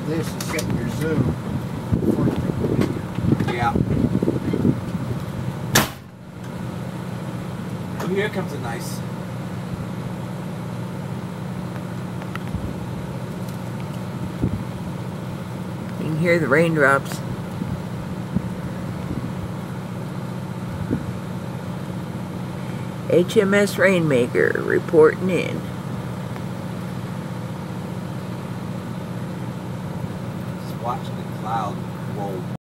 this is setting your zoom before you take the video. Yeah. Oh, here comes a nice. You can hear the raindrops. HMS Rainmaker reporting in. Just watching the cloud roll.